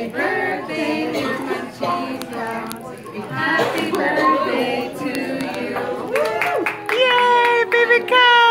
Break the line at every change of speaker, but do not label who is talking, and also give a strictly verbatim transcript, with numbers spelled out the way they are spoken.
Happy birthday, dear Conchita. Happy birthday to you.
Yay, baby cow!